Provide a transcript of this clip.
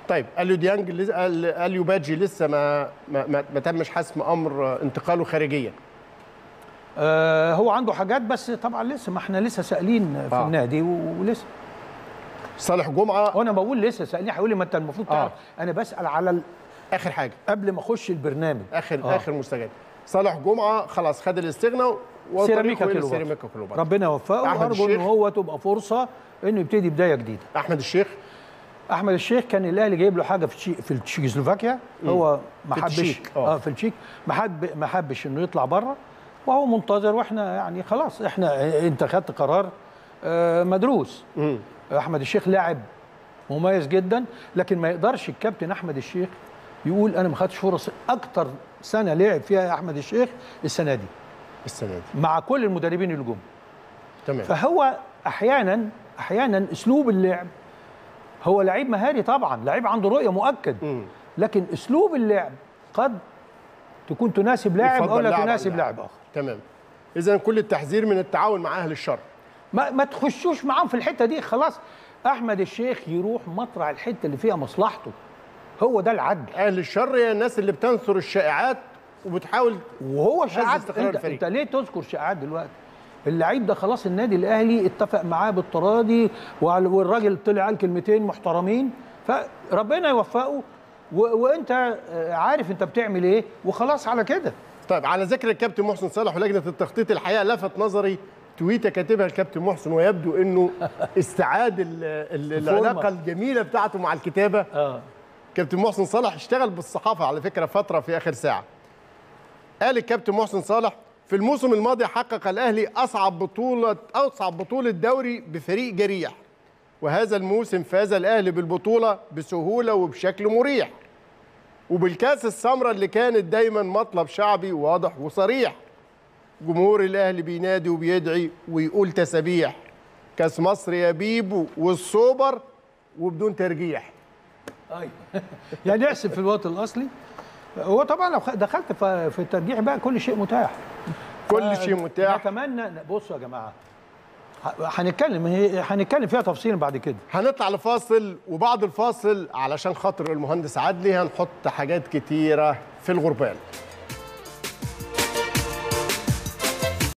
طيب اليو بادجي لسه ما تمش حسم امر انتقاله خارجيا. هو عنده حاجات، بس طبعا لسه، ما احنا لسه سائلين في النادي ولسه. صالح جمعه، وانا بقول لسه سائلين، هيقول لي ما انت المفروض تعرف. انا بسال على اخر حاجه قبل ما اخش البرنامج، اخر مستجد. صالح جمعه خلاص خد الاستغناء سيراميكا كليوباترا. ربنا يوفقه، وارجو ان هو تبقى فرصه انه يبتدي بدايه جديده. احمد الشيخ كان الاهلي جايب له حاجه في التشيكوسلوفاكيا، هو ما حبش في التشيك، ما حبش انه يطلع بره، وهو منتظر، واحنا يعني خلاص، انت خدت قرار مدروس. احمد الشيخ لاعب مميز جدا، لكن ما يقدرش الكابتن احمد الشيخ يقول انا ما خدتش فرص. اكتر سنه لعب فيها احمد الشيخ السنه دي مع كل المدربين اللي جم. تمام. فهو احيانا اسلوب اللعب، هو لعيب مهاري طبعا، لعيب عنده رؤيه مؤكد، لكن اسلوب اللعب قد تكون تناسب لاعب او لا تناسب لاعب اخر. تمام. اذا كل التحذير من التعاون مع اهل الشر، ما تخشوش معاهم في الحته دي. خلاص احمد الشيخ يروح مطرح الحته اللي فيها مصلحته، هو ده العدل. اهل الشر هي الناس اللي بتنثر الشائعات وبتحاول، وهو شائعات. انت ليه تذكر شائعات دلوقتي؟ اللعيب ده خلاص النادي الاهلي اتفق معاه بالتراضي، والراجل طلع قال كلمتين محترمين، فربنا يوفقه، وانت عارف انت بتعمل ايه، وخلاص على كده. طيب، على ذكر الكابتن محسن صالح ولجنه التخطيط، الحقيقه لفت نظري تويته كاتبها الكابتن محسن، ويبدو انه استعاد العلاقه الجميله بتاعته مع الكتابه. كابتن محسن صالح اشتغل بالصحافه على فكره فتره في اخر ساعه. قال الكابتن محسن صالح: في الموسم الماضي حقق الاهلي اصعب بطوله دوري بفريق جريح، وهذا الموسم فاز الاهلي بالبطوله بسهوله وبشكل مريح، وبالكاس السمراء اللي كانت دايما مطلب شعبي واضح وصريح. جمهور الاهلي بينادي وبيدعي ويقول تسابيح، كاس مصر يا بيبو والسوبر وبدون ترجيح. ايوه يعني احسب في الوقت الاصلي. هو طبعا لو دخلت في الترجيح بقى كل شيء متاح، كل شيء متاح. نتمنى. بصوا يا جماعه، هنتكلم فيها تفصيلا بعد كده. هنطلع لفاصل، وبعد الفاصل علشان خاطر المهندس عدلي هنحط حاجات كتيره في الغربال.